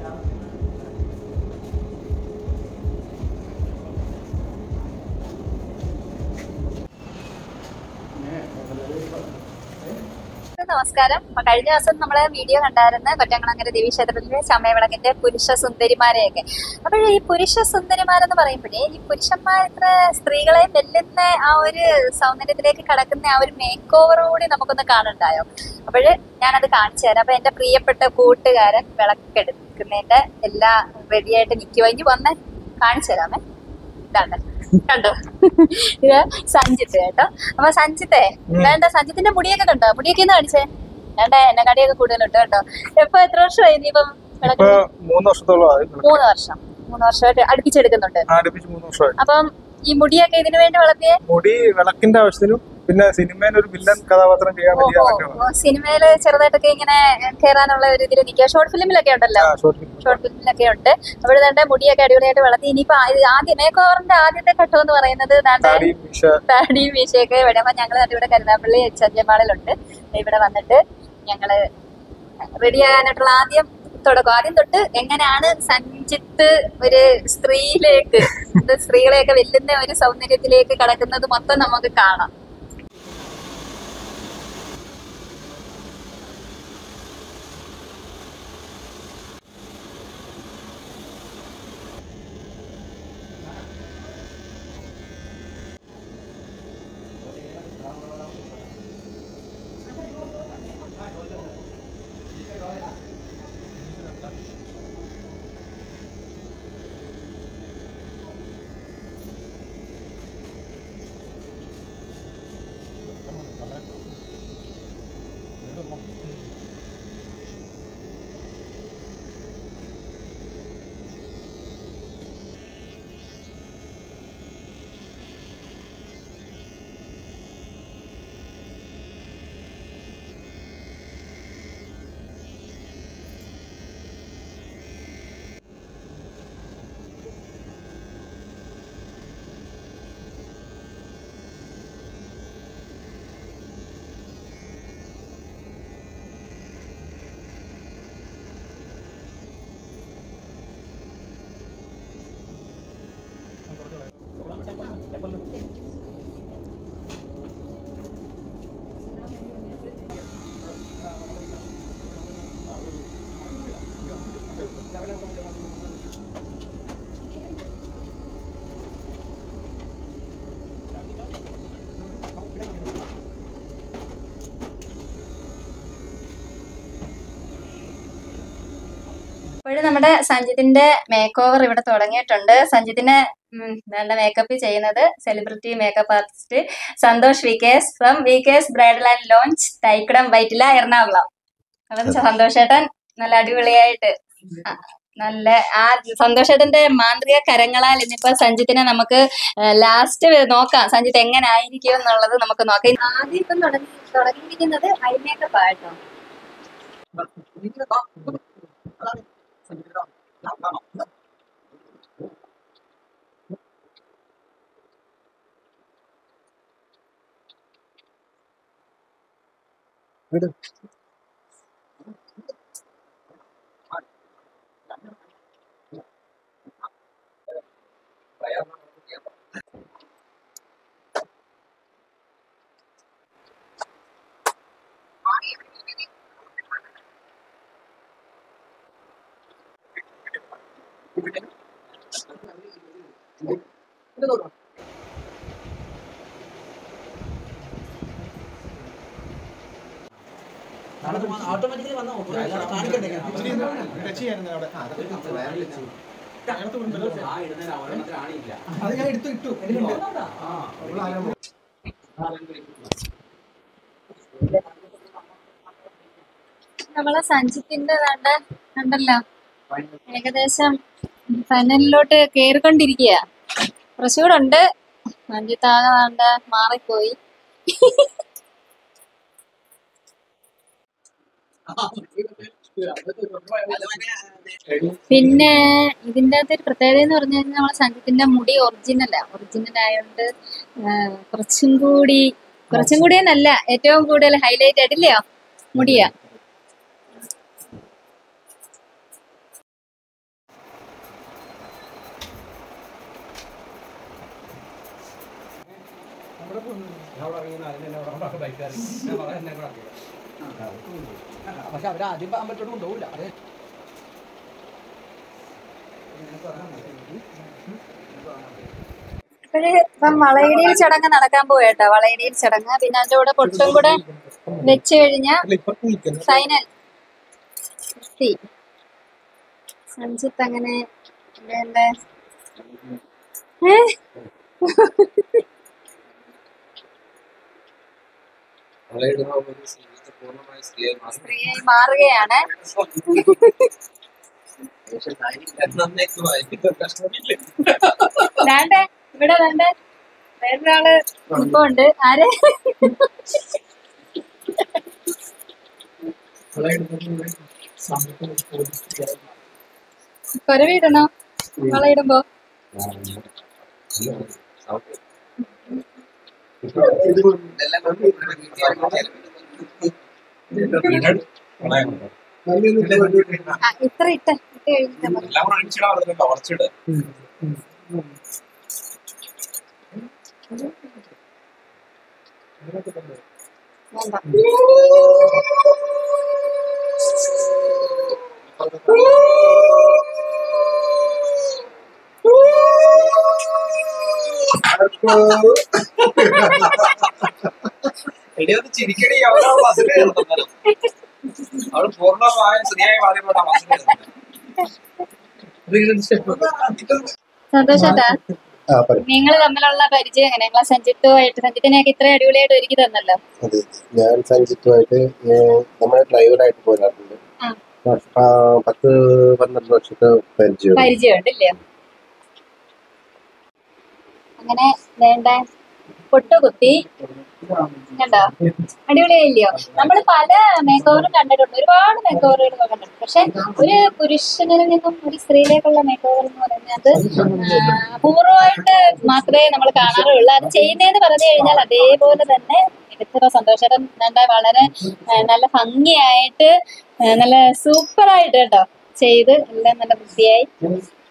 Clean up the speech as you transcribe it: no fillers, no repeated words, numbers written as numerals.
നമസ്കാരം. കഴിഞ്ഞ ദിവസം നമ്മള് വീഡിയോ കണ്ടായിരുന്നു കൊറ്റംകുളങ്ങര ദേവീക്ഷേത്രത്തിലെ ചമയവിളക്കിന്റെ പുരുഷ സുന്ദരിമാരെയൊക്കെ. അപ്പോൾ ഈ പുരുഷ സുന്ദരിമാരെന്ന് പറയുമ്പോഴേ ഈ പുരുഷന്മാർ ഇത്ര സ്ത്രീകളെ വെല്ലുന്ന ആ ഒരു സൗന്ദര്യത്തിലേക്ക് കടക്കുന്ന ആ ഒരു മേക്ക് ഓവർ കൂടി നമുക്കൊന്ന് കാണണ്ടായോ? അപ്പോഴ് ഞാനത് കാണിച്ചു തരാം. അപ്പൊ എന്റെ പ്രിയപ്പെട്ട കൂട്ടുകാരൻ വിളക്കെടുക്കുന്നതിന്റെ എല്ലാം റെഡിയായിട്ട് നിൽക്കുവാ. ഇനി വന്ന് കാണിച്ചു തരാമേ. ഇതാണ് കണ്ടോ, ഇത് സഞ്ജിത്ത് കേട്ടോ. അപ്പൊ സഞ്ജിത്തെ വേണ്ട, സഞ്ജിത്തിന്റെ മുടിയൊക്കെ കണ്ടോ? മുടിയൊക്കെ ഒന്ന് കാണിച്ചേ. വേണ്ട, എന്നെ കടിയൊക്കെ കൂടുതലുണ്ട് കേട്ടോ. എത്ര വർഷമായി നീ ഇപ്പം? 3 വർഷത്തോളമായി. 3 വർഷമായിട്ട് അടുപ്പിച്ചെടുക്കുന്നുണ്ട്. അപ്പം ഈ മുടിയൊക്കെ ഇതിനു വേണ്ടി വളർത്തിയേ? മുടി വിളക്കിന്റെ ആവശ്യത്തിനും പിന്നെ സിനിമയിൽ ഒരു വില്ലൻ കഥാപാത്രം ചെയ്യാൻ വേണ്ടി. സിനിമയില് ചെറുതായിട്ടൊക്കെ ഇങ്ങനെ കയറാനുള്ള ഒരു ഇതിൽ നിൽക്കുക. ഷോർട്ട് ഫിലിമിലൊക്കെ ഉണ്ടല്ലോ, ഷോർട്ട് ഫിലിമിലൊക്കെ ഉണ്ട്. അവിടെ തന്നെ മുടിയൊക്കെ അടിപൊളിയായിട്ട് വളർത്തി. ഇനിയിപ്പോ ആദ്യം മേക്ക് ഓവറിന്റെ ആദ്യത്തെ ഘട്ടം എന്ന് പറയുന്നത് താടിയും മീശയൊക്കെ ഇവിടെ ഞങ്ങൾ ഇവിടെ കരുനാപ്പള്ളി ചന്യമാളിലുണ്ട്. ഇവിടെ വന്നിട്ട് ഞങ്ങള് റെഡി ആകാനായിട്ടുള്ള ആദ്യം തൊട്ട് എങ്ങനെയാണ് സഞ്ജിത്ത് ഒരു സ്ത്രീകളെയൊക്കെ വെല്ലുന്ന ഒരു സൗന്ദര്യത്തിലേക്ക് കടക്കുന്നത് മൊത്തം നമുക്ക് കാണാം. ഇപ്പോഴും നമ്മുടെ സഞ്ജിത്തിന്റെ മേക്ക് ഓവർ ഇവിടെ തുടങ്ങിയിട്ടുണ്ട്. സഞ്ജിത്തിനെ വേണ്ട മേക്കപ്പ് ചെയ്യുന്നത് celebrity makeup artist Santhosh Vikes from Vikes bridal and lounge Thaikoodam Vyttila Ernakulam. അപ്പം സന്തോഷേട്ടൻ നല്ല അടിപൊളിയായിട്ട് നല്ല ആ സന്തോഷേട്ടന്റെ മാന്ത്രിക കരങ്ങളാൽ ഇന്നിപ്പോ സഞ്ജിത്തിനെ നമുക്ക് ലാസ്റ്റ് നോക്കാം. സഞ്ജിത്ത് എങ്ങനെ ആയിരിക്കും എന്നുള്ളത് നമുക്ക് നോക്കാം. ആദ്യം ഇപ്പം തുടങ്ങിയിരിക്കുന്നത് ഐ മേക്കപ്പ് ആയിട്ടോ. ഓട്ടോമാറ്റിക്കലി വന്നോ നമ്മളെ സഞ്ജിത്തിന്റെ കണ്ടല്ലോ, ഏകദേശം ഫൈനലിലോട്ട് കേറിക്കൊണ്ടിരിക്കുക. കുറച്ചുകൂടെ ഉണ്ട്. സഞ്ജിത്ത് ആകെ മാറിപ്പോയി. പിന്നെ ഇതിന്റെ അകത്ത് ഒരു പ്രത്യേകത എന്ന് പറഞ്ഞു കഴിഞ്ഞാൽ നമ്മളെ സഞ്ജിത്തിന്റെ മുടി ഒറിജിനൽ ആയതുകൊണ്ട് കുറച്ചും കൂടി എന്നല്ല, ഏറ്റവും കൂടുതൽ ഹൈലൈറ്റ് ആയിട്ടില്ലയോ മുടിയാ. പക്ഷെ അവരാദ്യം അമ്പലത്തോട് കൊണ്ടുപോകില്ല. അത് ഇപ്പം വളയിടിയിൽ ചടങ്ങ് നടക്കാൻ പോയേട്ടോ. വളയിടിയിൽ ചടങ്ങ്, പിന്നെ അതിന്റെ കൂടെ പൊട്ടും കൂടെ വെച്ച് കഴിഞ്ഞാൽ ഫൈനൽ. സഞ്ജിത്ത് അങ്ങനെ വേണ്ടേ? സ്ത്രീയായി മാറുകയാണ്. വേണ്ടേ ഇവിടെ വേണ്ടേ? വേറൊരാള് ഇപ്പൊ ഉണ്ട്. ആര്? കൊരവിടണോ വളയിടുമ്പോ? ഇത്ര ഇട്ട് കഴിഞ്ഞിട്ട് ചിരിക്കണി അവളെ അവള് പൂർണ്ണമായും സ്ത്രീയായി മാറിയപ്പോഴാണ്. സന്തോഷാ. നിങ്ങൾ തമ്മിലുള്ള പരിചയം എങ്ങനെ? നിങ്ങളെ സഞ്ജിത്തിനെയൊക്കെ ഇത്ര അടിപൊളിയായിട്ട് ഒരുക്കി തന്നല്ലോ. അതെ, ഞാൻ സഞ്ജിത്തുമായിട്ട് നമ്മുടെ ഡ്രൈവറായിട്ട് പോരാറുണ്ട്. 10-12 വർഷത്തെ പരിചയമുണ്ടല്ലേ? അങ്ങനെ വേണ്ട പൊട്ടുകുത്തി കണ്ടോ? അടിപൊളിയായില്ലയോ? നമ്മൾ പല മേക്ക് ഓവറും കണ്ടിട്ടുണ്ട്, ഒരുപാട് മേക്ക് ഓവറുകൾ കണ്ടിട്ടുണ്ട്. പക്ഷെ ഒരു പുരുഷനിൽ നിന്നും ഒരു സ്ത്രീയിലേക്കുള്ള മേക്ക് ഓവർ എന്ന് പറയുന്നത് അപൂർവമായിട്ട് മാത്രമേ നമ്മൾ കാണാറുള്ളൂ. അത് ചെയ്യുന്നതെന്ന് പറഞ്ഞു കഴിഞ്ഞാൽ അതേപോലെ തന്നെ എടുത്തിപ്പോ സന്തോഷം വളരെ നല്ല ഭംഗിയായിട്ട് നല്ല സൂപ്പറായിട്ട് കേട്ടോ ചെയ്ത് എല്ലാം നല്ല വൃത്തിയായി